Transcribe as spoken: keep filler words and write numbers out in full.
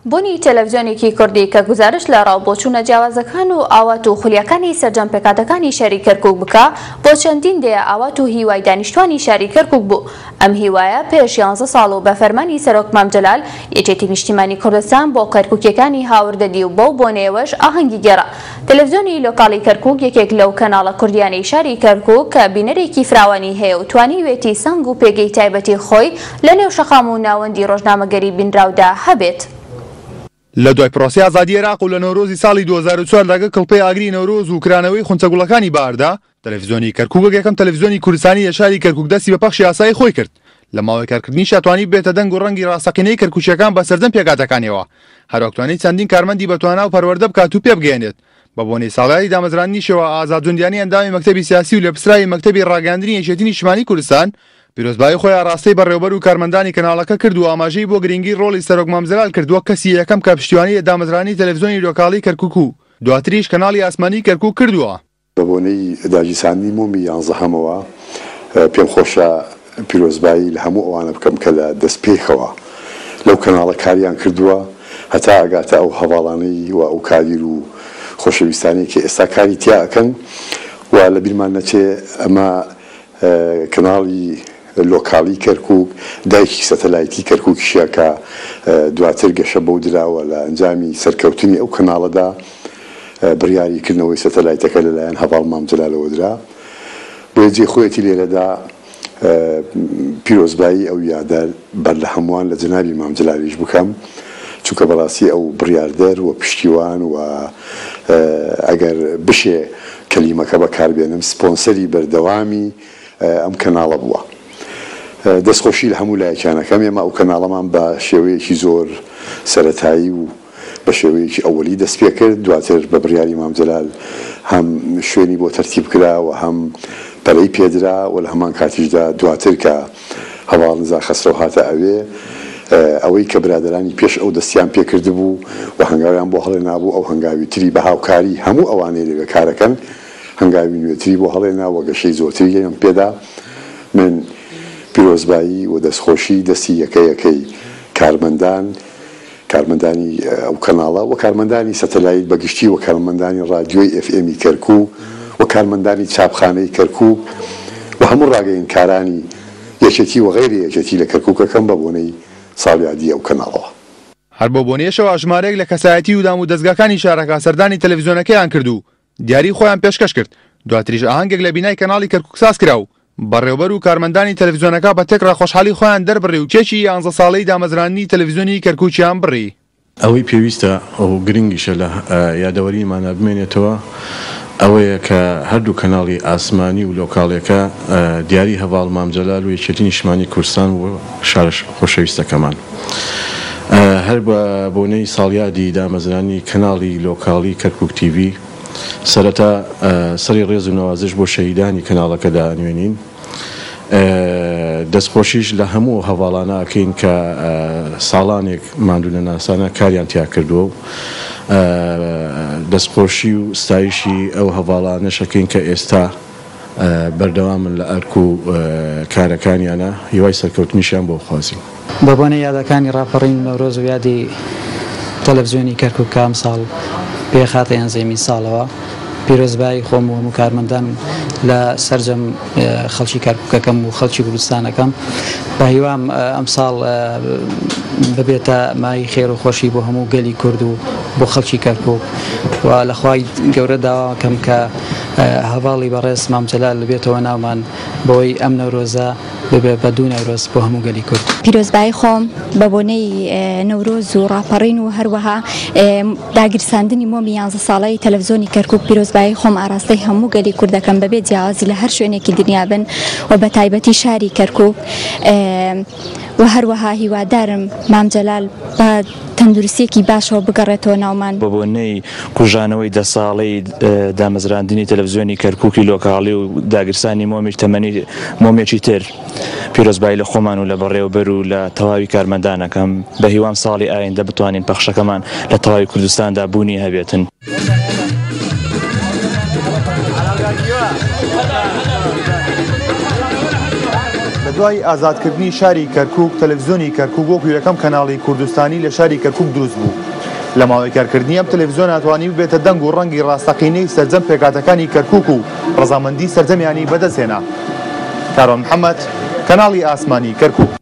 بۆنی تەلەڤیزیۆنێکی کوردی کە گزارش لە ڕاوبۆچوونە جیاوازەکان و ئاوات و خولیەکانی سەرجەمپێکاتەکانی شاری کەرکووک بکە بۆ چەندین دێ ئاوات و هیوای دانیشتوانی شاری کەرکووک بوو. ئەم هیوایە پێش یانزە ساڵ و بە فەرمانی سەرۆک مام جەلال یەکێتی نیشتیمانی کوردستان بۆ کەرکووکیەکانی هاوردەدی و بۆ بۆنێوەش ئاهەنگی گێڕا. تەلەڤیزیۆنی لۆکاڵی کەرکووک یەکێک لەو کەناڵە کوردیانەی شاری کەرکووک کە بینەرێکی فراوانی هەیە و توانی وێتی سەنگ و پێگەی تایبەتی خۆی لە نێو شەقام و ناوەندی ڕۆژنامەگەری بینراودا هەبێت. لە دوای پرۆسی ئازادی عێراق و لە نۆرۆزی ساڵی دوو هەزار و چوار لەگە کڵپەی ئاگری نەورۆز و کرانەوەی خونچەگوڵەکانی باردا تەلەڤیزیۆنی کەرکووک یەکەم تەلەڤیزیۆنی کوردستانی لە شاری کەرکووک دەستی بە پەخشی یاسایی خۆی کرد. لە ماوەی کارکردنی شاتوانی بێتە دەنگ و ڕەنگی ڕاستەقینەی کەرکووچیەکان بە سەردەم پێکاتەکانیەوە هەروەکتوانی چەندین کارمەندی بەتوانا و پەروەردە بکات و پێ بگەێنێت بە بۆنەی ساڵیادی دامەزرانیشەوە ئازادجوندیانی ئەندامی مەکتەبی سیاسی و لە پسرای مەکتەبی ڕاگەاندنی یەکێتی نیشتیمانی کوردستان پیرۆزبایی خۆیان ڕاستەی بەڕێوەبەر و کارمەندانی کەناڵەکە کرد و ئاماژەی بۆ گرنگی ڕۆڵی سەرۆک مام جەلال کردووە کەسی یەکەم کە پشتیوانی دامەزرانی تەلەڤیزیۆنی لۆکاڵی کەرکووک و دواتریش کەناڵی ئاسمانی کەرکووک کردووە. بە بۆنەی داگیرساندنی مۆمی یانزەهەمەوە پێم خۆشە پیرۆزبایی لە هەموو ئەوانە بکەم کە لە دەستپێکەوە لەو کەناڵە کاریان کردووە هەتا ئەگاتە ئەو هەواڵانەی و ئەو کایر و خۆشەویستانی کە ئێستا کاری تیا ئەکەن و لە بیرمان نەچێ ئەمە کەناڵی لۆکاڵی کەرکووک دایکی سەتەلایتی کەرکووکیشە کە دواتر گەشە بەو دراوە لە ئەنجامی سەرکەوتنی ئەو کەناڵەدا بڕیاریکردنەوەی سەتەلایتەکە لەلایەن هەواڵ مام جەلالەوە درا. بۆیە جێ خۆیەتی لێرەدا پیرۆزبایی ئەو یادە بەر لە هەمووان لە جەنابی مام جەلالیش بکەم چونکە بەڕاستی ئەو بڕیاردەر و پشتیوان و ئەگەر بشێ کەلیمەکە بەکاربێنم سپۆنسەری بەردەوامی ئەم کەناڵە بووە. دەستخۆشی لە هەموو لایەکانەکەم ئێمە ئەو کەناڵەمان بە شێوەیەکی زۆر سەرەتایی و بە شێوەیەکی ئەوەلی دەست پێ کرد دواتر بە بڕیاری مام جەلال هەم شوێنی بۆ تەرتیب کرا و هەم پەلەی پێدرا و لە هەمان کاتیشدا دواتر کە هەواڵ نزا خەسرەوە هاتە ئەوێ ئەوەی کە برادرانی پێش ئەو دەستیان پێکرد بوو و هەنگاویان بۆ هەڵێ نابوو ئەو هەنگاوی تری بە هاوکاری هەموو ئەوانەی لەگە کارەکەن هەنگاوی نوێتری بۆ هەڵێ ناوە گەشەی زۆرتریان پێدا. من پیرۆزبایی و دەستخۆشی دەستی یەکە یەکەی کارمەندان کارمەندانی ئەو کەناڵە و کارمەندانی سەتەلایت بەگشتی و کارمەندانی ڕادیۆی ئێف ئێمی کەرکووک و کارمەندانی چاپخانەی کەرکووک و هەموو ڕاگەیەنکارانی یەکێتی و غەیری یەکێتی لە کەرکووکەکەم بە بۆنەی ساڵیادی ئەو کەناڵەوە. هەر بۆ بۆنەیەشەوە ژمارەیەک لە کەسایەتی و دام و دەستگاکانی شارەکە سەردانی تەلەڤیزیۆنەکەیان کرد و دیاری خۆیان پێشکەش کرد. دواتریش ئاهەنگێک لە بینای کەناڵی کەرکووک ساز کرا و بەڕێوەبەر و کارمەندانی تەلەڤیزیۆنەکە بە تێکرا خۆشحاڵی خۆیان دەربڕی و کێکی یانزە ساڵەی دامەزرانی تەلەڤیزیۆنی کەرکووکیان بڕی. ئەوەی پێویستە ئەو گرنگیشە لە یادەوەریمانە بمێنێتەوە ئەوەیە کە هەردوو کەناڵی ئاسمانی و لۆکاڵیەکە دیاری هەواڵ مام جەلال و یەکێتی نیشتیمانی کوردستان و شارە خۆشەویستەکەمان هەر بە بۆنەی ساڵیادی دامەزرانی کەناڵی لۆکاڵی کەرکووک تیڤی سەرەتا سەری ڕێز و نەوازش بۆ شەهیدانی کەناڵەکەدا نوێنین. دەستخۆشیش لە هەموو هەواڵانەکەین کە ساڵانێک ماندوو لە ناسانە کاریان تیا کردووە و دەستخۆشی و ستایشی ئەو هەواڵانەشەکەین کە ئێستا بەردەوامن لە ئەرک و کارەکانیانە هیوای سەرکەوتنیشیان بۆ خوازی. بە بۆنەی یادەکانی ڕاپەڕین نەورۆز و یادی تەلەڤیزیۆنی کەرکووک کام ساڵ پێخاتە یانزەیەمی ساڵەوە پیرۆزبایی خۆم و هەموو کارمەندان لە سەرجەم خەڵکی کەرکووکەکەم و خەڵکی کوردستانەکەم بە هیوام ئەم ساڵ ببێتە مای خێر و خۆشی بۆ هەموو گەلی کورد و بۆ خەڵکی کەرکووک و لەخوای گەورە داواکەم کە هەواڵی بەڕێز مام جەلال بێتەوە ناومان بۆی ئەم نەورۆزە ببێ بە دوو نەورۆز بۆ هەموو گەلی کورد. پیرۆزبایی خۆم بە بۆنەی نەورۆز و ڕاپەڕین و هەروەها داگیرساندنی مۆمی یانزە ساڵەی تەلەڤیزیۆنی کەرکووک پیرۆزبایی خۆم ئاراستەی هەموو گەلی کوردەکەم بەبێ جیاوازی لە هەر شوێنێکی دنیا بن و بە تایبەتی شاری کەرکووک و هەروەها هیوادارم مام جەلال بە تەندروستیەکی باشەوە بگەڕێتەوە ناومان. بە بۆنەی کوژانەوەی دە ساڵەی دامەزراندنی تەلەڤیزیۆنی کەرکووکی لۆکاڵی و داگیرسانی مۆمی تەمەنی مۆمێکی تر پیرۆزبایی لە خۆمان و لە بەڕێوەبەر و لە تەواوی کارمەندانەکەم بە هیوام ساڵی ئایندە بتوانین پەخشەکەمان لە تەواوی کوردستاندا بوونی هەبێتن. دوای ئازادکردنی شاری کەرکووک تەلەڤیزۆنی کەرکووک وەکو یەکەم کەناڵی کوردستانی لە شاری کەرکووک دروست بوو. لە ماوەی کارکردنی ئەم تەلەڤیزۆن ئەتوانی ببێتە دەنگ و ڕەنگی ڕاستەقینەی سەرجەم پێکاتەکانی کەرکووک و ڕەزامەندی سەرجەمیانی بەدەستهێنا. کارۆن محەممەد، کەناڵی ئاسمانی کەرکووک.